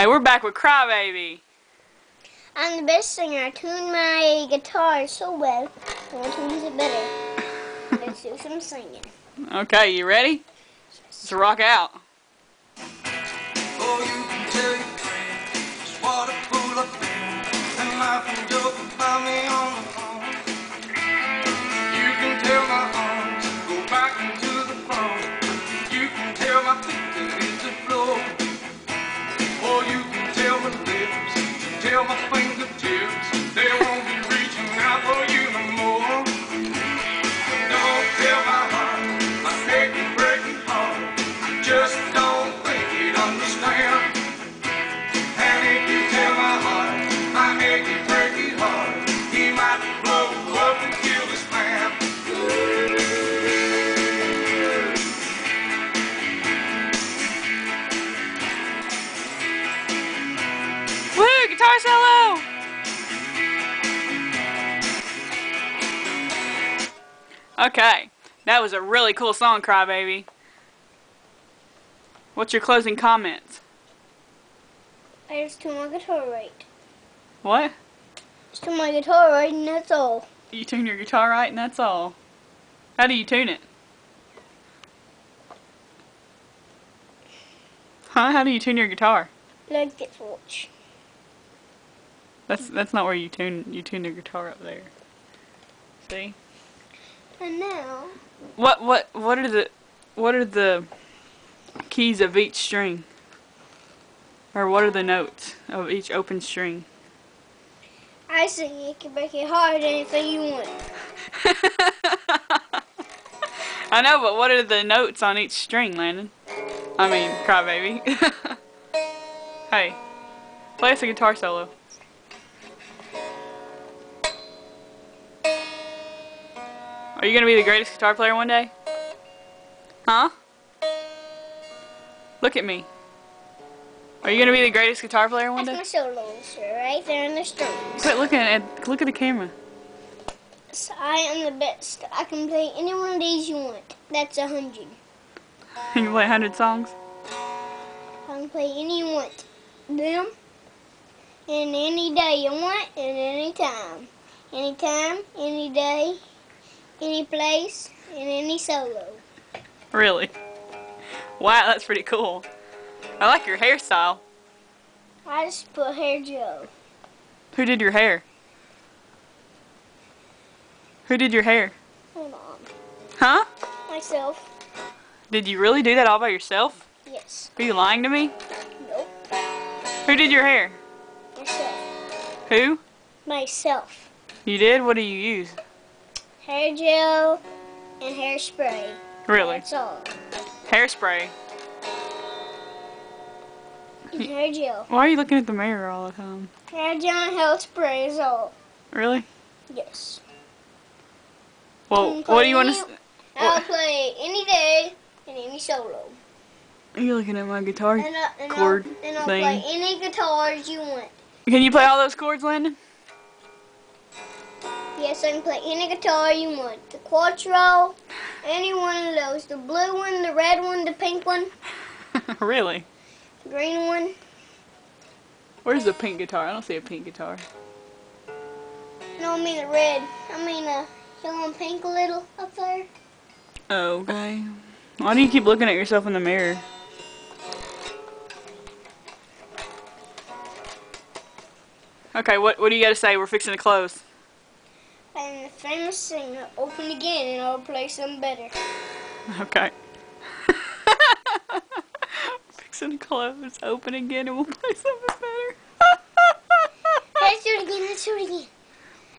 Hey, we're back with Crybaby. I'm the best singer. I tune my guitar so well. No one tunes it better. Let's do some singing. Okay, you ready? Let's rock out. Oh, you can tell your friends just what a fool I've been, and laugh and joke about me on the phone. You can tell my arms go back into the phone. You can tell my feet to hit the floor. Or you can tell my lips, tell my fingertips, they won't be reaching out for you no more. Don't tell my heart, my aching, breaking heart, just don't think he'd understand. And if you tell my heart, my aching, breaking heart, he might blow up and kill this man. Woo! Guitar solo! Okay, that was a really cool song, Crybaby. What's your closing comments? I just tune my guitar right. What? Just tune my guitar right, and that's all. You tune your guitar right and that's all. How do you tune it? Huh? How do you tune your guitar? Like this, watch. That's not where you tune your guitar up there. See? And now, What are the keys of each string? Or what are the notes of each open string? I sing you can make it hard anything you want. I know, but what are the notes on each string, Landon? I mean, Crybaby. Hey, play us a guitar solo. Are you gonna be the greatest guitar player one day? Huh? Look at me. Are you gonna be the greatest guitar player one That's day? my solos, right there in the strings. Quit looking at look at the camera. So I am the best. I can play any one of these you want. That's 100. You can play 100 songs. I can play any you want. Them. And any day you want, and any time. Anytime, any day, any place, and any solo. Really? Wow, that's pretty cool. I like your hairstyle. I just put hair gel. Who did your hair? Who did your hair? My mom. Huh? Myself. Did you really do that all by yourself? Yes. Are you lying to me? Nope. Who did your hair? Myself. Who? Myself. You did? What do you use? Hair gel and hairspray. Really? That's all. Hairspray. And hair gel. Why are you looking at the mirror all the time? Hair gel and hairspray is all. Really? Yes. Well, what do you want to... I'll play any day and any solo. You're looking at my guitar And chord I'll thing. play any guitars you want. Can you play all those chords, Landon? Yes, I can play any guitar you want. The Quattro, any one of those. The blue one, the red one, the pink one, Really? the green one. Where's the pink guitar? I don't see a pink guitar. No, I mean the red. I mean the yellow and pink a little up there. Oh, okay. Why do you keep looking at yourself in the mirror? Okay, what do you got to say? We're fixing to close. And the famous singer, open again and I'll play something better. Okay. Fixing to close. Open again and we'll play something better. Let's do it again, let's do it again.